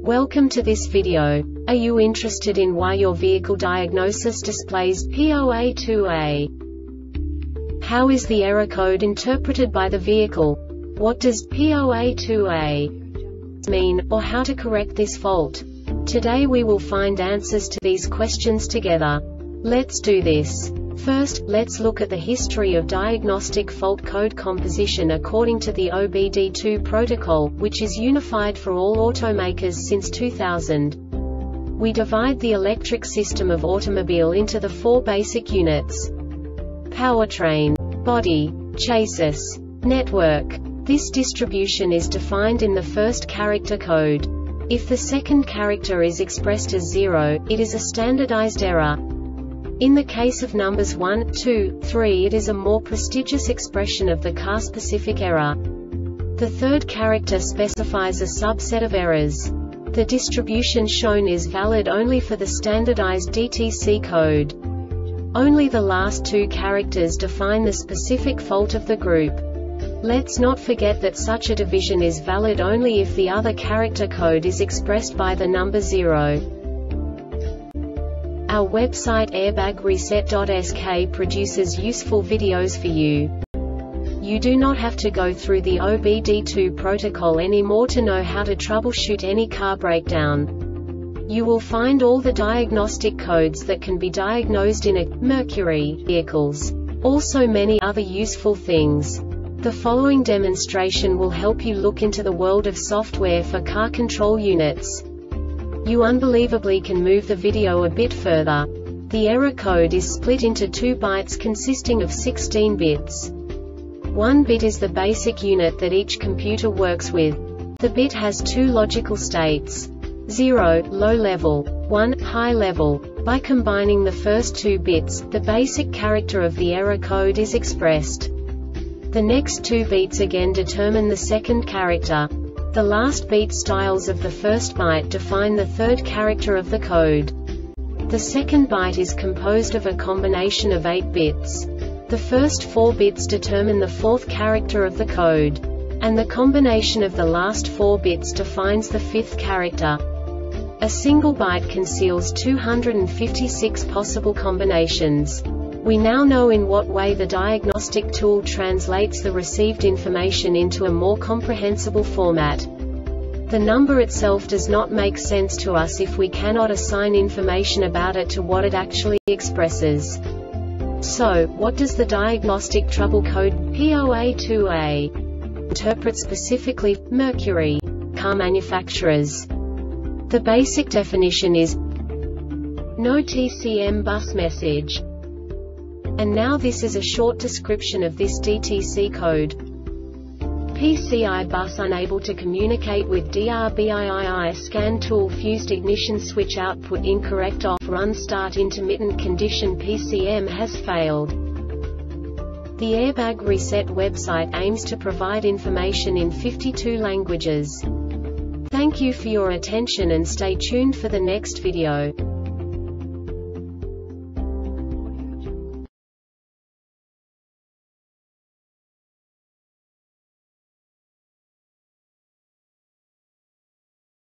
Welcome to this video. Are you interested in why your vehicle diagnosis displays P0A2A? How is the error code interpreted by the vehicle? What does P0A2A mean, or how to correct this fault? Today we will find answers to these questions together. Let's do this. First, let's look at the history of diagnostic fault code composition according to the OBD2 protocol, which is unified for all automakers since 2000. We divide the electric system of automobile into the four basic units: powertrain, body, chassis, network. This distribution is defined in the first character code. If the second character is expressed as 0, it is a standardized error. In the case of numbers 1, 2, 3, it is a more prestigious expression of the car-specific error. The third character specifies a subset of errors. The distribution shown is valid only for the standardized DTC code. Only the last two characters define the specific fault of the group. Let's not forget that such a division is valid only if the other character code is expressed by the number 0. Our website airbagreset.sk produces useful videos for you. You do not have to go through the OBD2 protocol anymore to know how to troubleshoot any car breakdown. You will find all the diagnostic codes that can be diagnosed in a Mercury vehicles. Also many other useful things. The following demonstration will help you look into the world of software for car control units. You unbelievably can move the video a bit further. The error code is split into 2 bytes consisting of 16 bits. 1 bit is the basic unit that each computer works with. The bit has 2 logical states: 0, low level, 1, high level. By combining the first 2 bits, the basic character of the error code is expressed. The next 2 beats again determine the second character. The last beat styles of the first byte define the third character of the code. The second byte is composed of a combination of 8 bits. The first 4 bits determine the fourth character of the code. And the combination of the last 4 bits defines the fifth character. A single byte conceals 256 possible combinations. We now know in what way the diagnostic tool translates the received information into a more comprehensible format. The number itself does not make sense to us if we cannot assign information about it to what it actually expresses. So, what does the diagnostic trouble code P0A2A interpret specifically for Mercury car manufacturers? The basic definition is no TCM bus message. And now this is a short description of this DTC code. PCI bus unable to communicate with DRBIII scan tool fused ignition switch output incorrect off run start intermittent condition PCM has failed. The Airbag Reset website aims to provide information in 52 languages. Thank you for your attention and stay tuned for the next video.